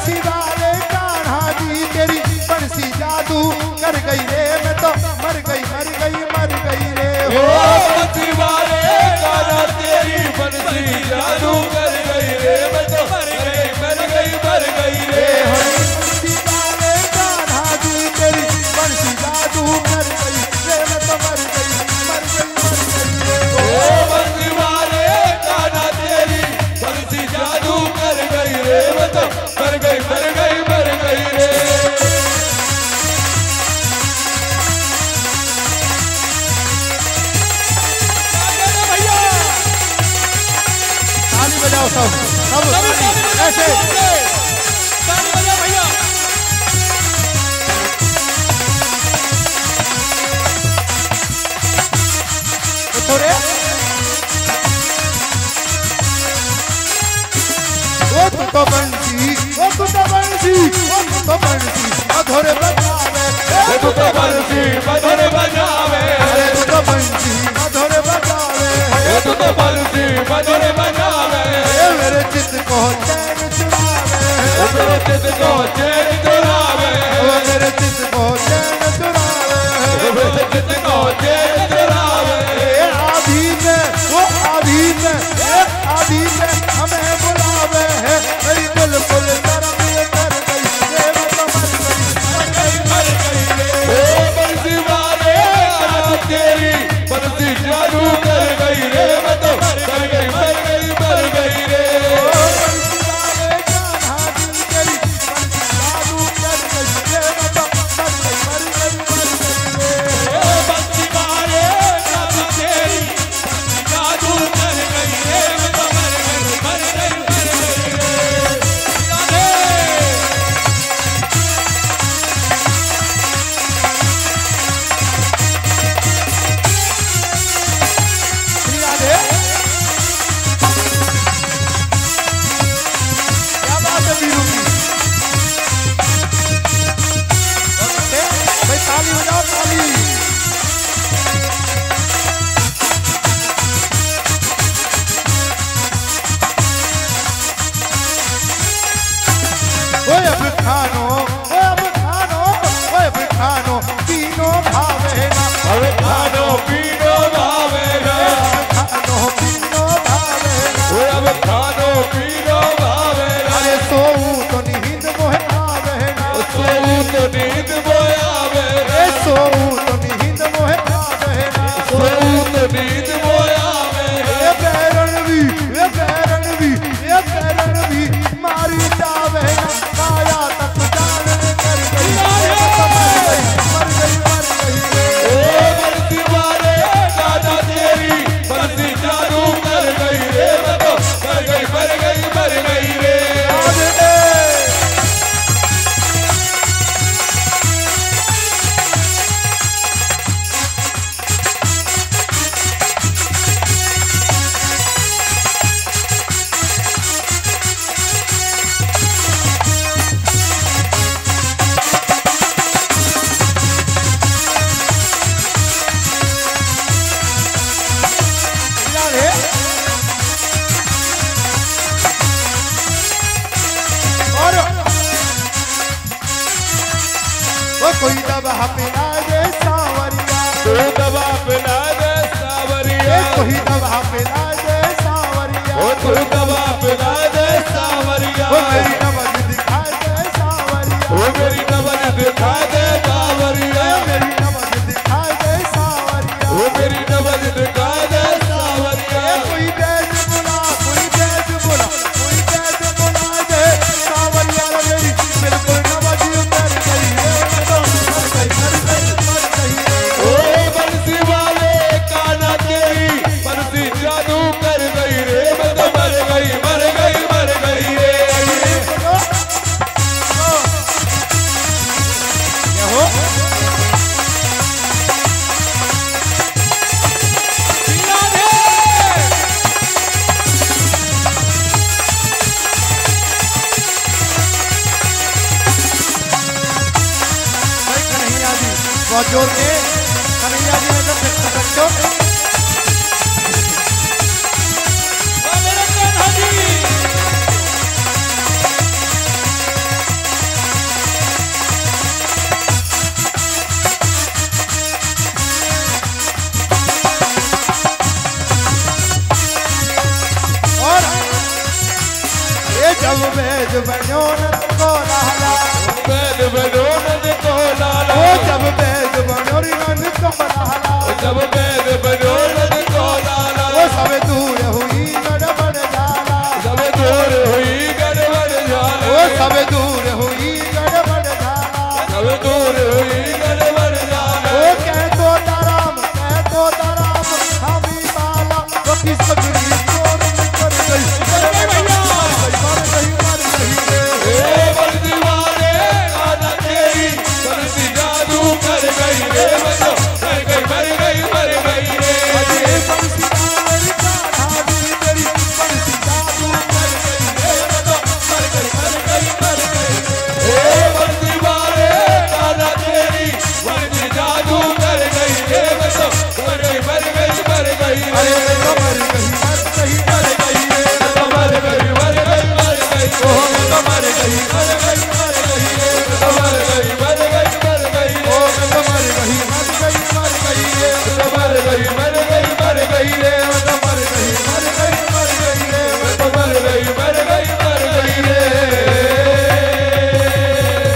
बंसी वाले कान्हा जी तेरी बंसी जादू कर गई रे, मैं तो मर गई रे। ओ बंसी वाले कान्हा तेरी बंसी जादू कर गई रे, मैं तो मर गई रे। बंसी वाले कान्हा जी तेरी बंसी जादू कर गई रे, मैं तो मर गई रे। ओ बंसी वाले कान्हा तेरी बंसी जादू कर गई रे, मैं तो मर गई रे। ताली बजाओ सब ऐसे ताली बजाओ भैया। थोड़े ओ तू तो बंसी मधुर बजावे, तू तो बंसी मधुर बजावे, तू तो बंसी मधुर बजावे, तू तो बंसी मधुर बजावे। मेरे चित्त को चैन चुरावे, मेरे चित्त को चैन चुरावे, मेरे चित्त को चैन चुरावे, मेरे चित्त को चैन चुरावे। आदि में हमें बुलावे है, मेरी बिल्कुल तरफ कर गई रे, मैं तो मर गई रे। ओ बंसी वाले कान्हा तेरी बंसी जादू कर गई रे, मैं तो मर गई रे। बंसी वाले कान्हा जी तेरी बंसी जादू कर गई रे, मैं तो मर गई रे। ओ बंसी वाले कान्हा तेरी बंसी जादू कर गई रे, मैं तो मर गई रे। क्या बात है वीरू की? भाई ताली बजाओ ताली। ओए अब खानो तीनों भावे ना, अबे खानो पीनो भावे ना, खानो तीनों भावे ना। ओए अब खानो पीनो भावे ना। अरे सोऊं तो नींद मोहे आवे ना, सोऊं तो नींद मोहे आवे, सोऊं तो नींद मोहे आवे ना, सोऊं तो नींद मोहे आवे। ये बैरण भी मारी जावे ना, माया तक जान कर गई, मर गई रे। ओ बंसी वाले कान्हा तेरी बंसी जादू कर गई रे, मैं तो मर गई रे। कोई दवा पिला दे सावरिया, कोई दवा पिला दे सावरिया, कोई दवा पिला दे सावरिया, कोई दवा पिला दे सावरिया। मेरी नबज दिखा दे सावरिया, मेरी नबज दिखा दे सावरिया, मेरी नबज दिखा दे सावरिया, मेरी नबज दिखा दे सावरिया। कोई बैज बुला दे सावरिया, मेरी बिल्कुल नबज उतर गई रे, मर गई रे। ओ बंसी वाले कान्हा तेरी बंसी जादू कर गई रे, मैं तो मर गई रे। क्या हो? बहुत जोर के कन्हैया जी ने तो बच्चों जब बैज बनो नंद को लाला बैद बनो नंद को लाला ओ जब बैज बनो नंद को लाला जब बैद बनो नंद को लाला ओ सब दूर हुई गड़बड़ जाला सब दूर हुई गड़बड़ जाला ओ सब दूर